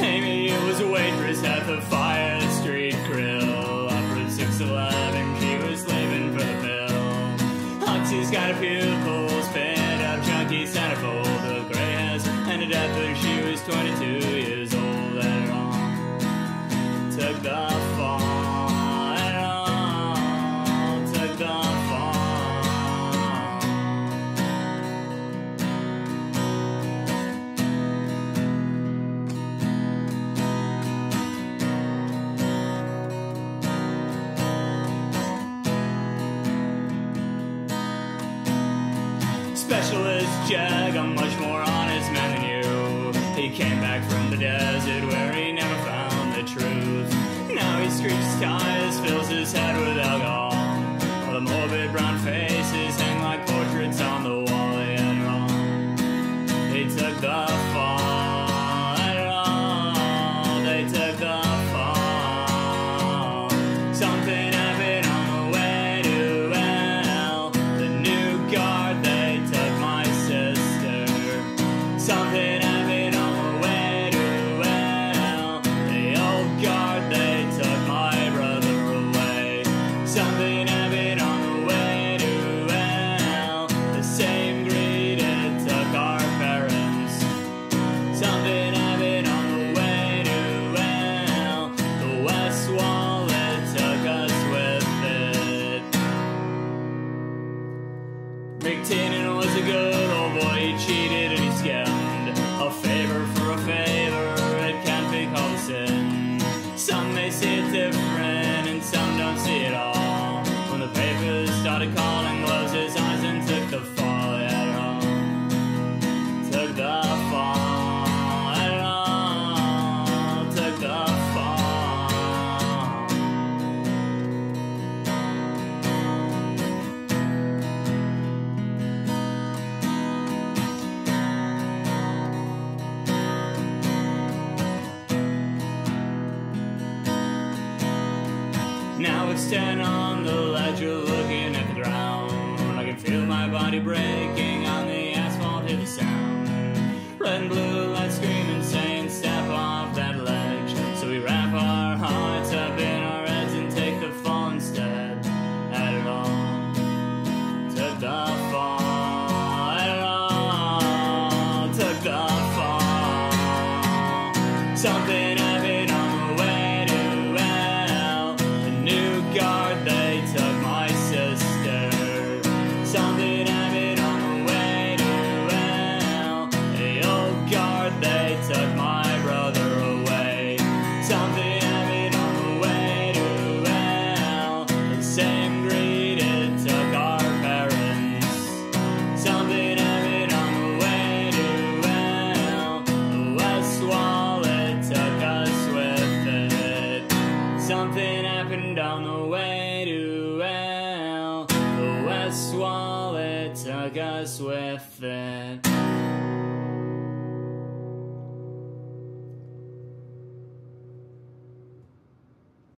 Amy was a waitress at the Fire Street Grill. Up at 6:11, she was leaving for the bill. Oxy's got a pupils, pinned up chunky centerfold. The gray hairs ended up when she was 22 years old. And it all took the fall. And it all took the fall. Specialist Jag, a much more honest man than you. He came back from the desert where he never found the truth. Now he streaks his tires, fills his head with alcohol, while the morbid brown faces hang like portraits on the wall. And wrong, he took the fall. And wrong, they took the fall. Something happened on the way to hell. The new guard, they took my sister. Something happened on the way to hell. The old guard, they took my brother away. Something happened on the way to hell. The same greed, it took our parents. Something happened on the way to hell. The West Wall, it took us with it. Rick Tannen was a good old boy. He cheated and he scammed. A favor for a favor, it can't be called a sin. Some may see it different and some don't see it all. When the papers started calling, closed his eyes and took the fall. At all took the fall. At all took the fall. Now it's 10 on the ledger, looking at the ground. I can feel my body breaking on the asphalt, hear the sound. Red and blue lights screaming, saying step off that ledge. So we wrap our hearts up in our heads and take the fall instead. At it all took the fall. At it all took the fall. Something happened on the way to hell. The new guard, they took my sister. Something happened on the way to hell. The old guard, they took my brother away. Something happened on the way to hell. The same greed, it took our parents. Something happened on the way to hell. The West Wall, it took us with it. Something happened on the way to hell. The West Wall, it took us with it.